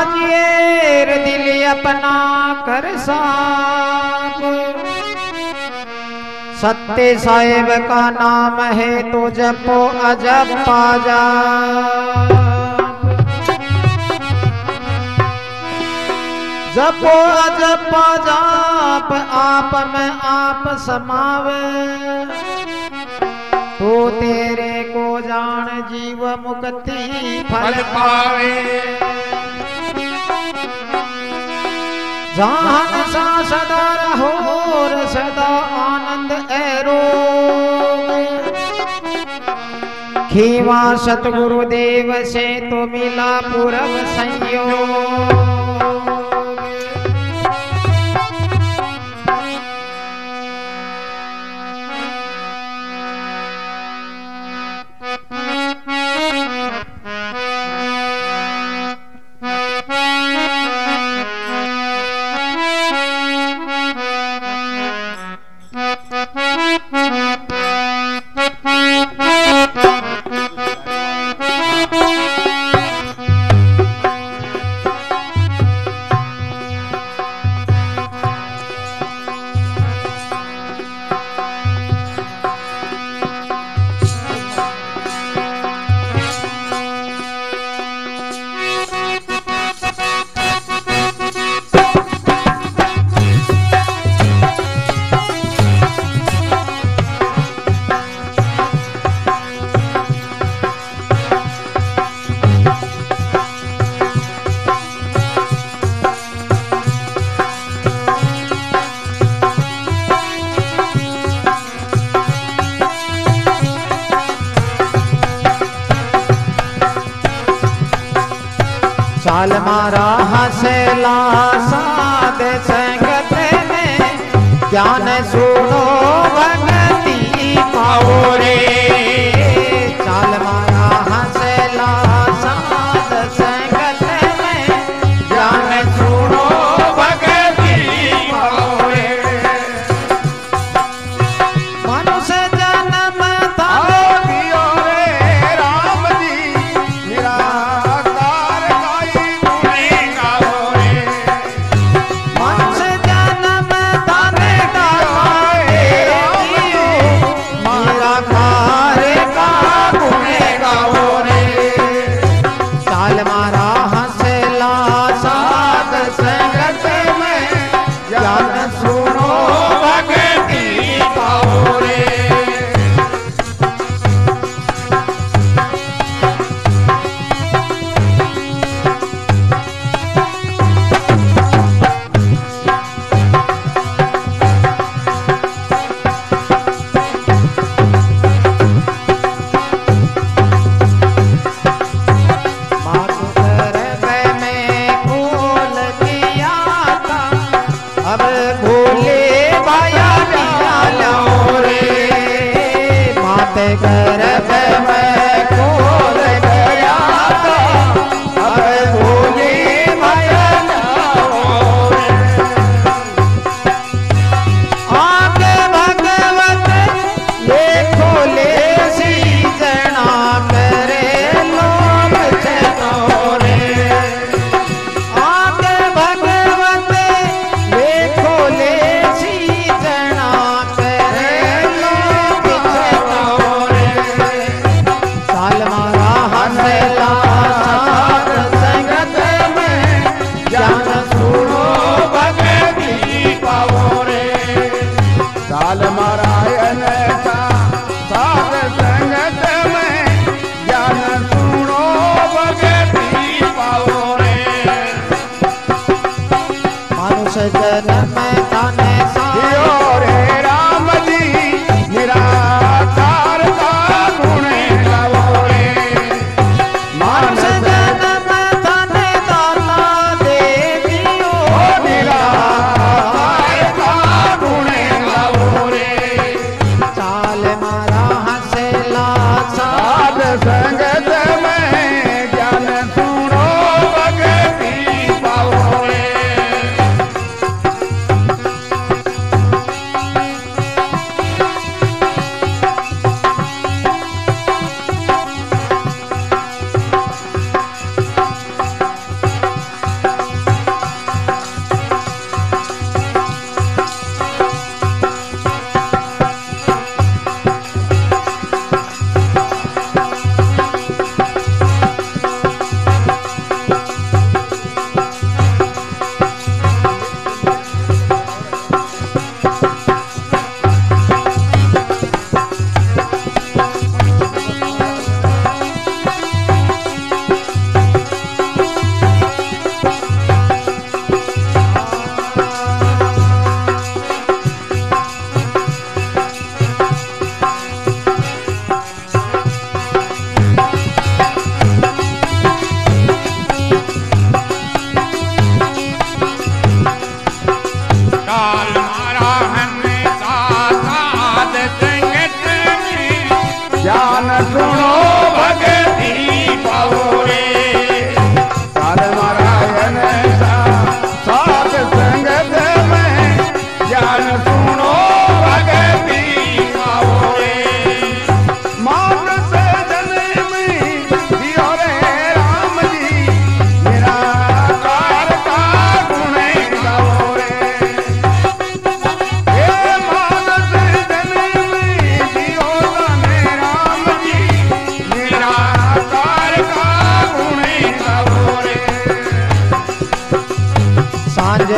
साजिए दिल अपना कर साफ। सत्य साहिब का नाम है तो जपो अजब पाजा। जपो अजब पाजाप आप में आप समावे। तो तेरे को जान जीव मुक्ति फल पावे। जहान सा सदा रहो और सदा आनंद एरो। खीवा सतगुरुदेव से तो मिला पूरब संयोग। चाल मारा हंसला साध संगत में। ज्ञान सुनो भक्ति पाओ रे। चाल मारा हंसला साध संगत में। ज्ञान सुनो भक्ति पाओ रे। मनुष्य जन्म दियो रे राम जी मेरा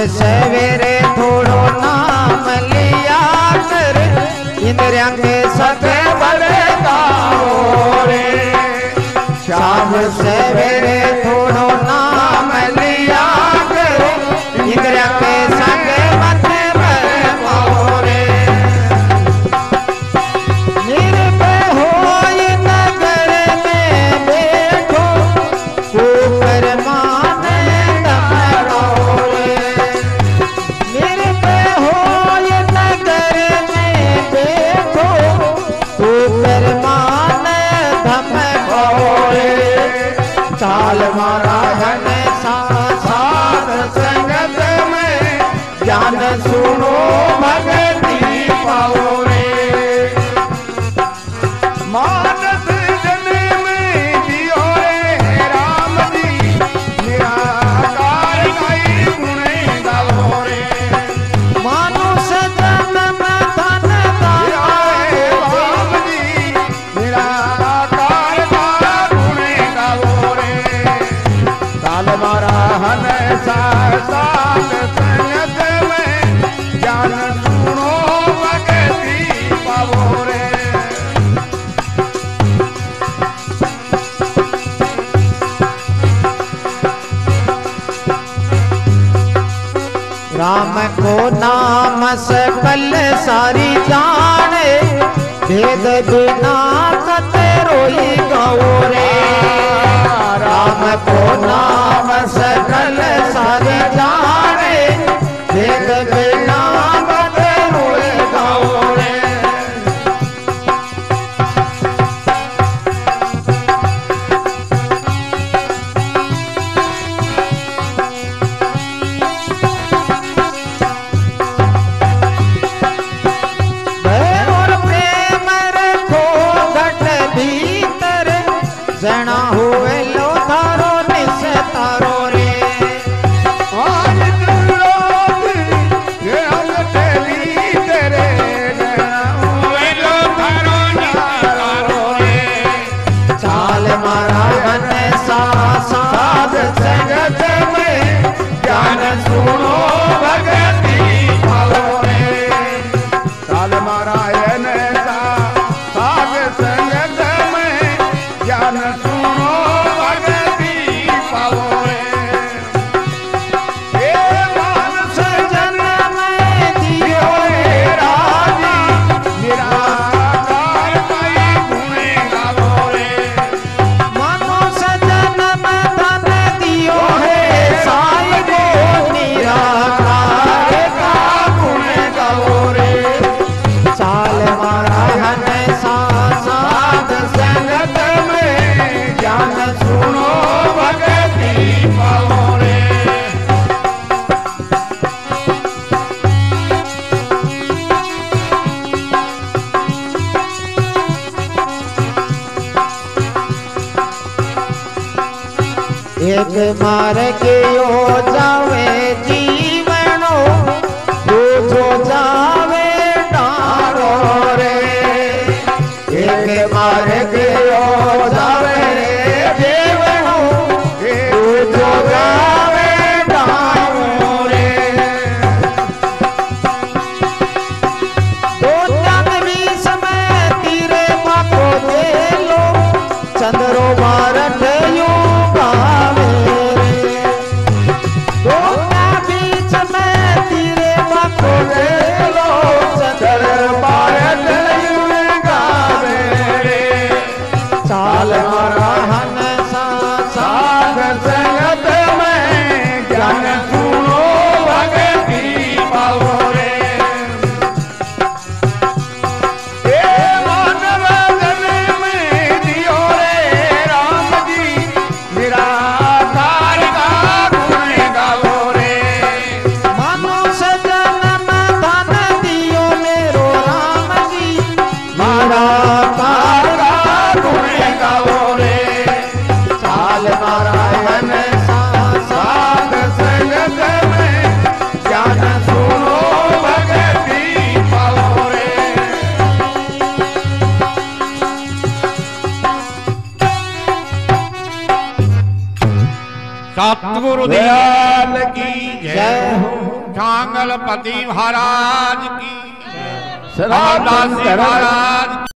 सवेरे थोड़ो नाम लिया कर, इंद्रिया के सके बड़े गाओ रे। शाम सवेरे थोड़ो नाम लिया कर, इंद्रिया के सके मत बरमाओ रे। निर्भय होई नगर में बैठो, ऊपर माने दमड़ो रे। निर्भय होई नगर में बैठो, ऊपर माने दमड़ो रे। चाल मारा हन साथ संगत में, ज्ञान सुनो भगति पाओ रे। मानस जन्म में जियो रे राम जी, निराकार कई गुण गाओ रे। मानुष जन्म धन जियो रे राम जी, निराकार का गुण गाओ रे। साल मारा हन साथ संगत में, ज्ञान सुनो भगति पाओ रे। राम को नाम सकल सारी जाने, भेद बिना कते रोई गाओ रे। राम को नाम सकल सारी जाने, भेद बिना कते रोई गाओ रे। और प्रेम रखो घट भीतर, जना हुए लो थारो निस तारो रे। आज तुरोत ये अंगठे तेरे, वे लो थारो नारो रे। चाल मारा मन साध संगत में, ज्ञान सुनो भगति पाओ रे। साल मारायण साध संगत में, ज्ञान सुनो भगति पाओ रे। हे मानस जन्म में जियो रे राजी, निराकार कई गुण गाओ रे। मानुष जन्म धन दियो है साई को, निराकार का गुण गाओ रे। चाल मारा हन साध संगत में, ज्ञान सुनो भगति पाओ रे। एक मार्ग यो जावे जीवनो, दूजो जावे डारो रे। एक मार्ग यो जावे जीवनो, दूजो जावे डारो रे। दो चांद भी समय तीरे बाको दे लो, चंद्रो बारठ यूं गावे रे। दो बीच में तीरे बाको दे लो, चंद्र बारठ यूं गावे रे। चाल मारा हन साध संगत में, ज्ञान सुनो भगति पाओ रे। हे मानव जन्म में जियो रे राम जी, निराकार का गुण गाओ रे। मानुष जन्म धन दियो मेरो राम जी, निराकार का गुण गाओ रे। चाल नारायण साध संगत में, ज्ञान सुनो भगति पाओ रे। सतगुरु दयाल की जय हो। छांगलपति महाराज की, सनातन महाराज